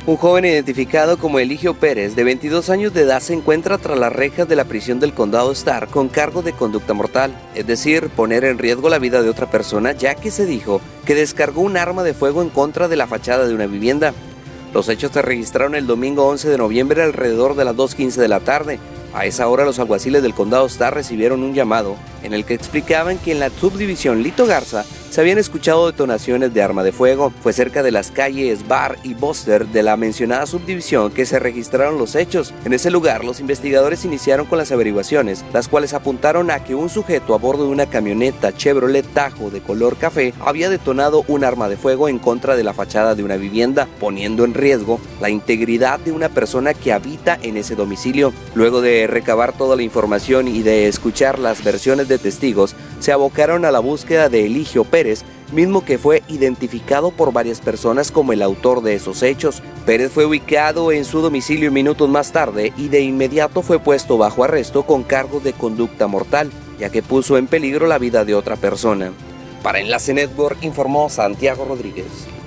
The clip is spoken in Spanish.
Un joven identificado como Eligio Pérez, de 22 años de edad, se encuentra tras las rejas de la prisión del condado Starr con cargo de conducta mortal, es decir, poner en riesgo la vida de otra persona, ya que se dijo que descargó un arma de fuego en contra de la fachada de una vivienda. Los hechos se registraron el domingo 11 de noviembre alrededor de las 2:15 de la tarde. A esa hora los alguaciles del condado Starr recibieron un llamado en el que explicaban que en la subdivisión Lito Garza se habían escuchado detonaciones de arma de fuego. Fue cerca de las calles Bar y Buster de la mencionada subdivisión que se registraron los hechos. En ese lugar los investigadores iniciaron con las averiguaciones, las cuales apuntaron a que un sujeto a bordo de una camioneta Chevrolet Tajo de color café había detonado un arma de fuego en contra de la fachada de una vivienda, poniendo en riesgo la integridad de una persona que habita en ese domicilio. Luego de recabar toda la información y de escuchar las versiones de testigos, se abocaron a la búsqueda de Eligio Pérez, mismo que fue identificado por varias personas como el autor de esos hechos. Pérez fue ubicado en su domicilio minutos más tarde y de inmediato fue puesto bajo arresto con cargo de conducta mortal, ya que puso en peligro la vida de otra persona. Para Enlace Network informó Santiago Rodríguez.